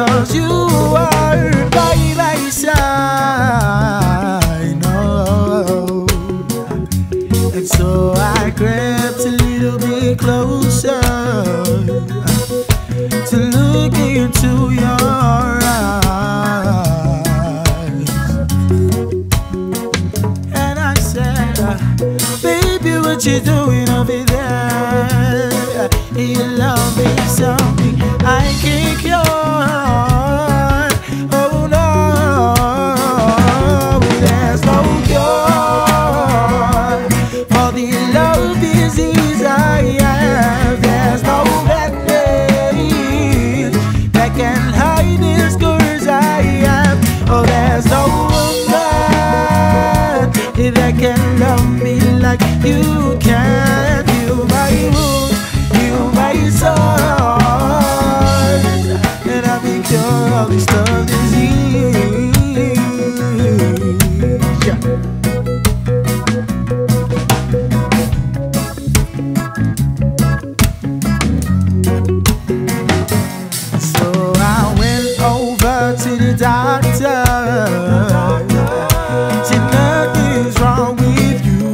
'cause you are by my side. No. And so I crept a little bit closer to look into your eyes. And I said, baby, what you doing over there? You love me something I can't cure. Oh no, there's no cure for the love disease I have. There's no bandage that can hide this curse I have. Oh, there's no woman that can love me like you can. You my wound, you my soul, and I be cure of this love disease. Yeah. So I went over to the doctor. Said nothing's wrong with you,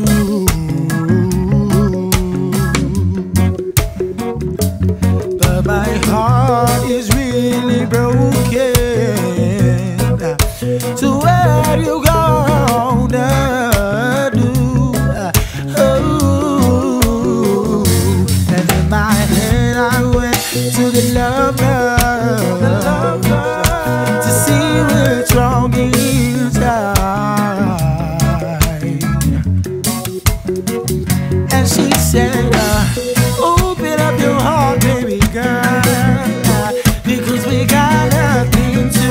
but my heart is really broken. So what you gonna do? Oh, and in my head I went to the lover to see what's wrong inside. And she said, open up your heart, baby girl, because we got nothing to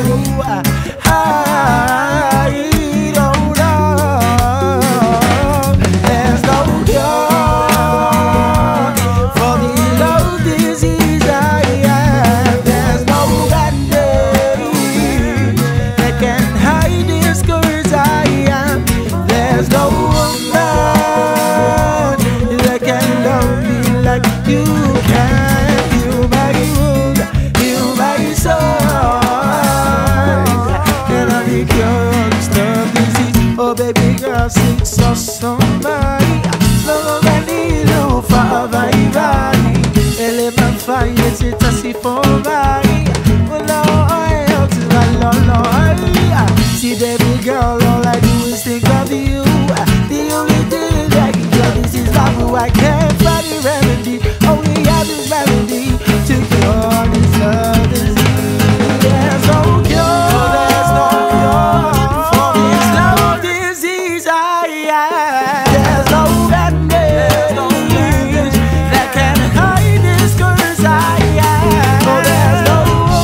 hide. Oh no, there's no cure for the love disease I have. There's no bandage that can hide this curse I have. There's no woman that can love me like you can. You my wound, you my soul, and I be cure of this love disease. Oh baby girl, sing so somebody. Love I need you for vai vai. Ele me faz se tá se for vai. Oh no, see baby girl, all I do is think of you. The only thing that can cure this is love. I can't find a remedy. Only have this remedy to cure this love disease. There's no cure, there's no cure for this love disease I have. There's no bandage that can hide this curse I have. Oh, there's no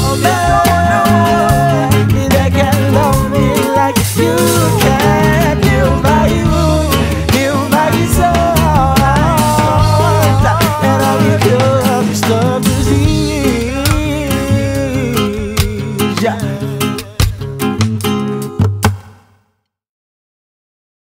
woman that can love me like you can. You my wound, you my soul, and I will cure this love disease. Yeah.